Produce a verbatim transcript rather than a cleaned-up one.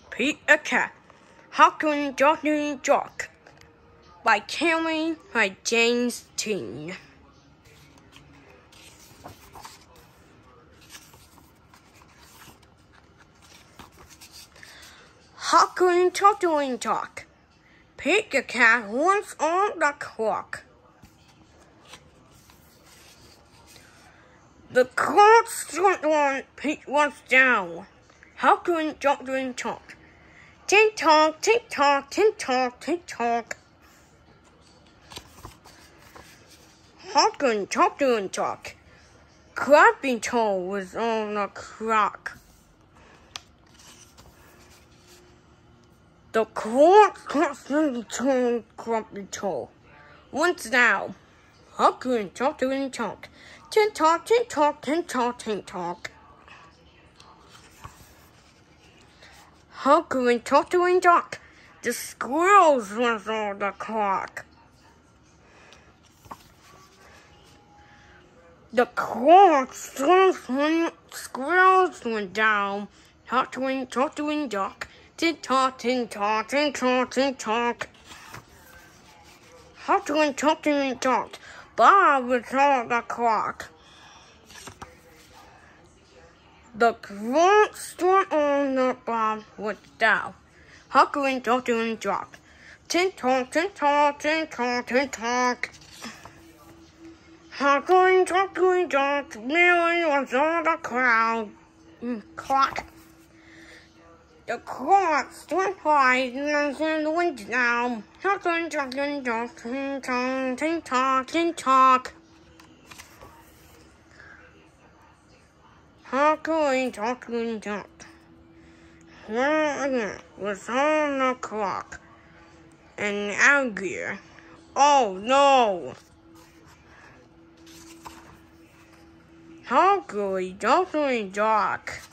Pete a Cat, Hickory, Dickory, Jock, by Hickory by James Ting. Hickory, Dickory, Jock, Pete the cat once on the clock. The clock struck on, Pete was down. Hickory, Dickory, Jock. Tick tock, tick tock, tick tock, tick tock. Hickory, Dickory, Jock. Crabby toe was on the clock. The clock struck the toe, Crabby toe. Once down. Hickory, Dickory, Jock. Tick tock, tick tock, tick tock, tick tock. Hickory, Dickory, Jock. The squirrels was on the clock. The clock struck when squirrels went down. Hickory, Dickory, Jock. Tick tock, tick tock, tick tock, tick tock. Hickory, Dickory, Jock. Bob was on the clock. The clock struck on the Bob was down. Hickory, Dickory, Jock. Tick tock, tick tock, tick tock, tick tock. Hickory, Dickory, Jock. Mary was on the crowd. Clock. The clock struck right and went down. Hickory, Dickory, Jock. Tick tock, tick tock, tick tock. Hickory, Dickory, Jock. One was on the clock. An alligator. Oh no! Hickory, Dickory, Jock.